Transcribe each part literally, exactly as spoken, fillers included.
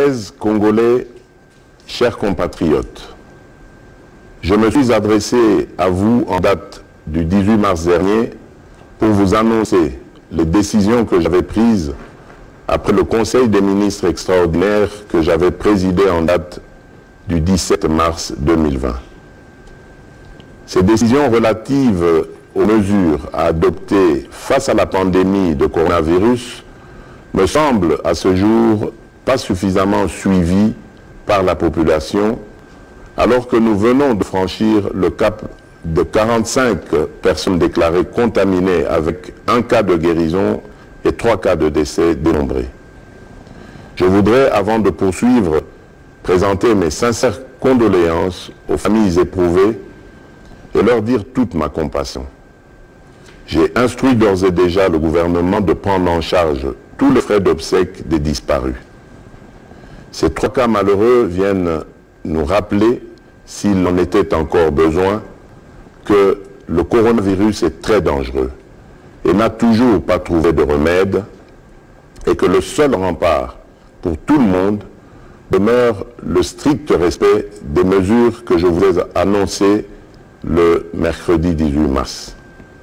Congolaises, Congolais, chers compatriotes, je me suis adressé à vous en date du dix-huit mars dernier pour vous annoncer les décisions que j'avais prises après le Conseil des ministres extraordinaire que j'avais présidé en date du dix-sept mars deux mille vingt. Ces décisions relatives aux mesures à adopter face à la pandémie de coronavirus me semblent à ce jour pas suffisamment suivies par la population, alors que nous venons de franchir le cap de quarante-cinq personnes déclarées contaminées avec un cas de guérison et trois cas de décès dénombrés. Je voudrais, avant de poursuivre, présenter mes sincères condoléances aux familles éprouvées et leur dire toute ma compassion. J'ai instruit d'ores et déjà le gouvernement de prendre en charge tous les frais d'obsèques des disparus. Ces trois cas malheureux viennent nous rappeler, s'il en était encore besoin, que le coronavirus est très dangereux et n'a toujours pas trouvé de remède, et que le seul rempart pour tout le monde demeure le strict respect des mesures que je vous ai annoncées le mercredi dix-huit mars.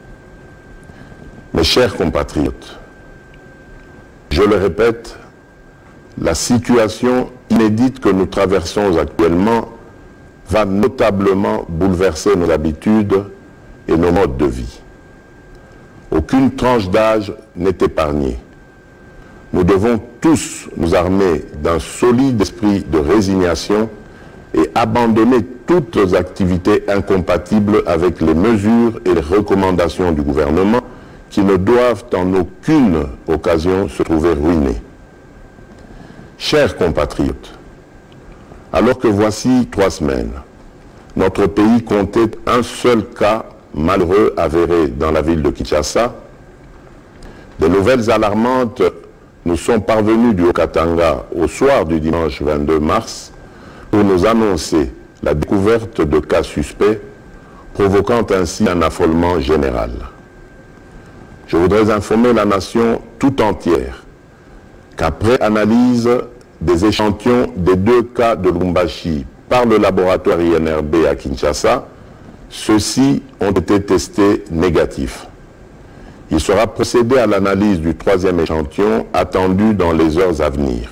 Mes chers compatriotes, je le répète, la situation inédite que nous traversons actuellement va notablement bouleverser nos habitudes et nos modes de vie. Aucune tranche d'âge n'est épargnée. Nous devons tous nous armer d'un solide esprit de résignation et abandonner toutes les activités incompatibles avec les mesures et les recommandations du gouvernement qui ne doivent en aucune occasion se trouver ruinées. Chers compatriotes, alors que voici trois semaines, notre pays comptait un seul cas malheureux avéré dans la ville de Kinshasa, des nouvelles alarmantes nous sont parvenues du Haut-Katanga au soir du dimanche vingt-deux mars pour nous annoncer la découverte de cas suspects, provoquant ainsi un affolement général. Je voudrais informer la nation tout entière qu'après analyse des échantillons des deux cas de Lubumbashi par le laboratoire I N R B à Kinshasa, ceux-ci ont été testés négatifs. Il sera procédé à l'analyse du troisième échantillon attendu dans les heures à venir.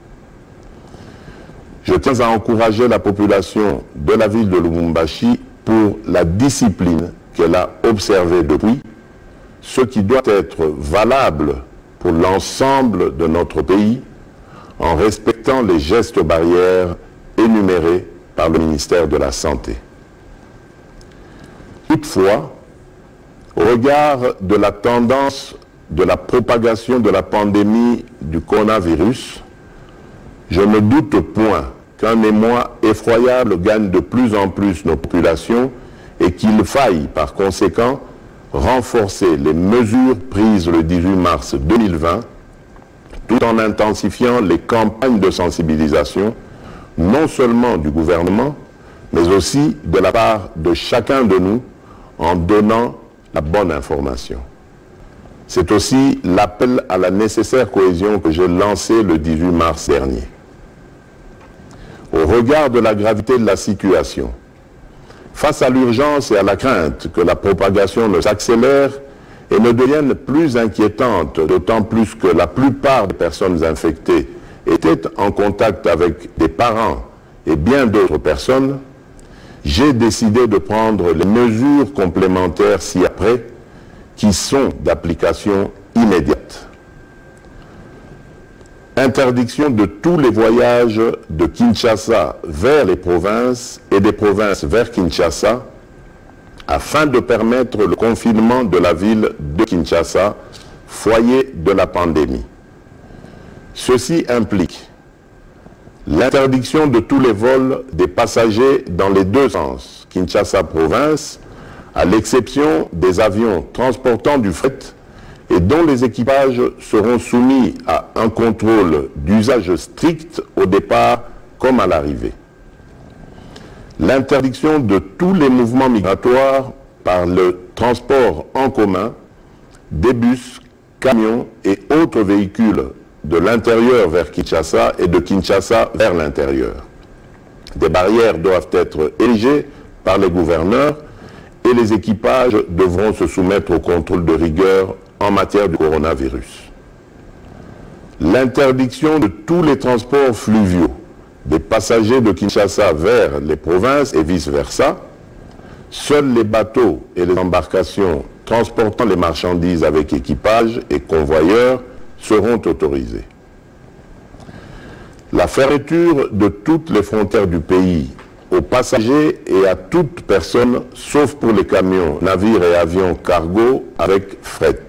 Je tiens à encourager la population de la ville de Lubumbashi pour la discipline qu'elle a observée depuis, ce qui doit être valable pour l'ensemble de notre pays, en respectant les gestes barrières énumérés par le ministère de la Santé. Toutefois, au regard de la tendance de la propagation de la pandémie du coronavirus, je ne doute point qu'un émoi effroyable gagne de plus en plus nos populations et qu'il faille, par conséquent, renforcer les mesures prises le dix-huit mars deux mille vingt, tout en intensifiant les campagnes de sensibilisation, non seulement du gouvernement, mais aussi de la part de chacun de nous, en donnant la bonne information. C'est aussi l'appel à la nécessaire cohésion que j'ai lancé le dix-huit mars dernier. Au regard de la gravité de la situation, face à l'urgence et à la crainte que la propagation ne s'accélère et ne devienne plus inquiétante, d'autant plus que la plupart des personnes infectées étaient en contact avec des parents et bien d'autres personnes, j'ai décidé de prendre les mesures complémentaires ci-après qui sont d'application immédiate. Interdiction de tous les voyages de Kinshasa vers les provinces et des provinces vers Kinshasa afin de permettre le confinement de la ville de Kinshasa, foyer de la pandémie. Ceci implique l'interdiction de tous les vols des passagers dans les deux sens, Kinshasa province, à l'exception des avions transportant du fret et dont les équipages seront soumis à un contrôle d'usage strict au départ comme à l'arrivée. L'interdiction de tous les mouvements migratoires par le transport en commun, des bus, camions et autres véhicules de l'intérieur vers Kinshasa et de Kinshasa vers l'intérieur. Des barrières doivent être érigées par les gouverneurs et les équipages devront se soumettre au contrôle de rigueur en matière de coronavirus. L'interdiction de tous les transports fluviaux des passagers de Kinshasa vers les provinces et vice-versa. Seuls les bateaux et les embarcations transportant les marchandises avec équipage et convoyeurs seront autorisés. La fermeture de toutes les frontières du pays aux passagers et à toute personne, sauf pour les camions, navires et avions cargo avec fret.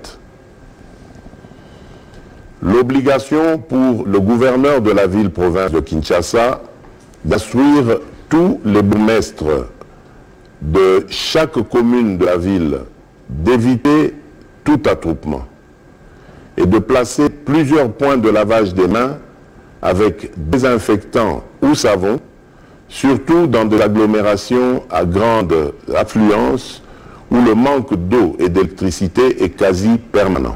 L'obligation pour le gouverneur de la ville-province de Kinshasa d'instruire tous les bourgmestres de chaque commune de la ville d'éviter tout attroupement et de placer plusieurs points de lavage des mains avec désinfectant ou savon, surtout dans des agglomérations à grande affluence où le manque d'eau et d'électricité est quasi permanent.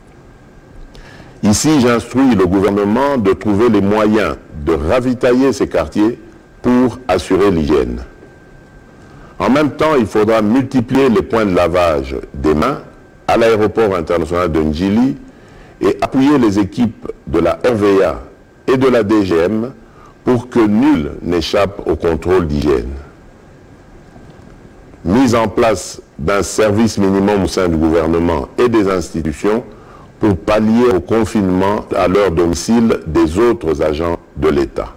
Ici, j'instruis le gouvernement de trouver les moyens de ravitailler ces quartiers pour assurer l'hygiène. En même temps, il faudra multiplier les points de lavage des mains à l'aéroport international de Ndjili et appuyer les équipes de la R V A et de la D G M pour que nul n'échappe au contrôle d'hygiène. Mise en place d'un service minimum au sein du gouvernement et des institutions pour pallier au confinement à leur domicile des autres agents de l'État.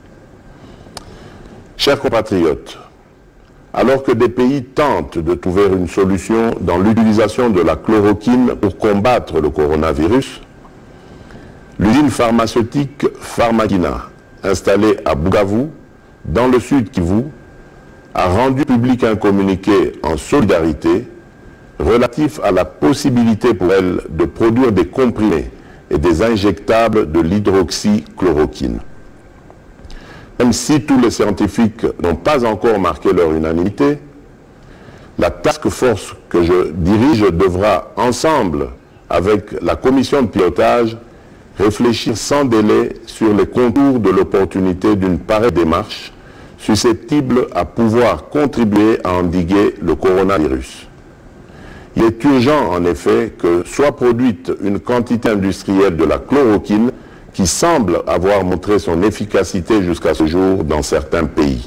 Chers compatriotes, alors que des pays tentent de trouver une solution dans l'utilisation de la chloroquine pour combattre le coronavirus, l'usine pharmaceutique Pharmakina, installée à Bukavu, dans le sud Kivu, a rendu public un communiqué en solidarité relatif à la possibilité pour elle de produire des comprimés et des injectables de l'hydroxychloroquine. Même si tous les scientifiques n'ont pas encore marqué leur unanimité, la task force que je dirige devra, ensemble avec la commission de pilotage, réfléchir sans délai sur les contours de l'opportunité d'une pareille démarche susceptible à pouvoir contribuer à endiguer le coronavirus. Il est urgent, en effet, que soit produite une quantité industrielle de la chloroquine qui semble avoir montré son efficacité jusqu'à ce jour dans certains pays.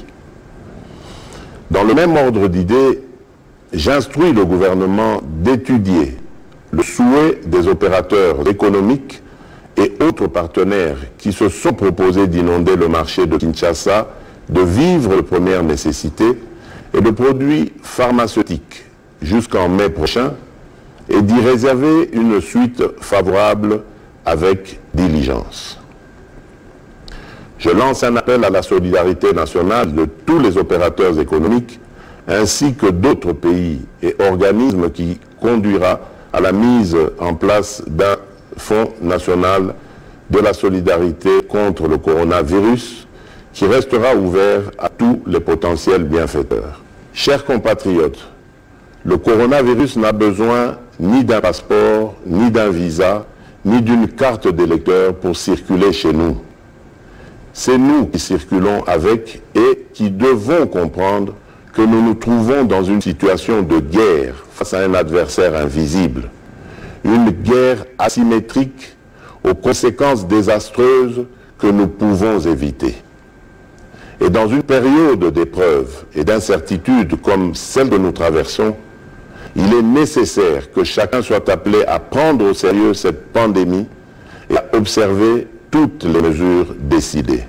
Dans le même ordre d'idées, j'instruis le gouvernement d'étudier le souhait des opérateurs économiques et autres partenaires qui se sont proposés d'inonder le marché de Kinshasa de vivres de première nécessité et de produits pharmaceutiques jusqu'en mai prochain et d'y réserver une suite favorable avec diligence. Je lance un appel à la solidarité nationale de tous les opérateurs économiques ainsi que d'autres pays et organismes qui conduira à la mise en place d'un Fonds national de la solidarité contre le coronavirus qui restera ouvert à tous les potentiels bienfaiteurs. Chers compatriotes, le coronavirus n'a besoin ni d'un passeport, ni d'un visa, ni d'une carte d'électeur pour circuler chez nous. C'est nous qui circulons avec et qui devons comprendre que nous nous trouvons dans une situation de guerre face à un adversaire invisible. Une guerre asymétrique aux conséquences désastreuses que nous pouvons éviter. Et dans une période d'épreuve et d'incertitude comme celle que nous traversons, il est nécessaire que chacun soit appelé à prendre au sérieux cette pandémie et à observer toutes les mesures décidées.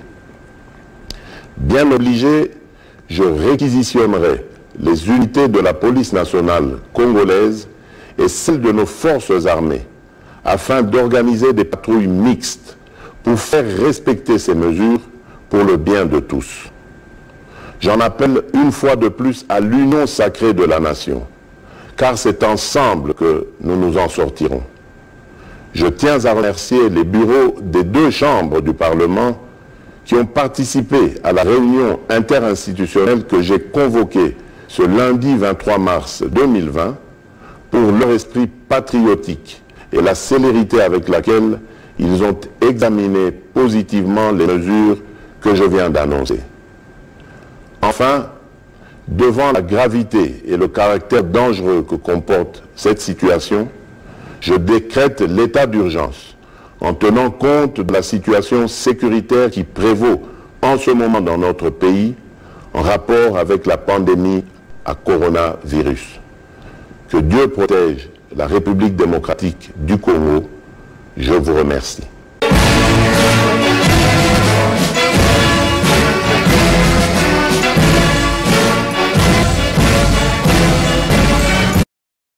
Bien obligé, je réquisitionnerai les unités de la police nationale congolaise et celles de nos forces armées afin d'organiser des patrouilles mixtes pour faire respecter ces mesures pour le bien de tous. J'en appelle une fois de plus à l'union sacrée de la nation, car c'est ensemble que nous nous en sortirons. Je tiens à remercier les bureaux des deux chambres du Parlement qui ont participé à la réunion interinstitutionnelle que j'ai convoquée ce lundi vingt-trois mars deux mille vingt pour leur esprit patriotique et la célérité avec laquelle ils ont examiné positivement les mesures que je viens d'annoncer. Enfin, devant la gravité et le caractère dangereux que comporte cette situation, je décrète l'état d'urgence en tenant compte de la situation sécuritaire qui prévaut en ce moment dans notre pays en rapport avec la pandémie à coronavirus. Que Dieu protège la République démocratique du Congo. Je vous remercie.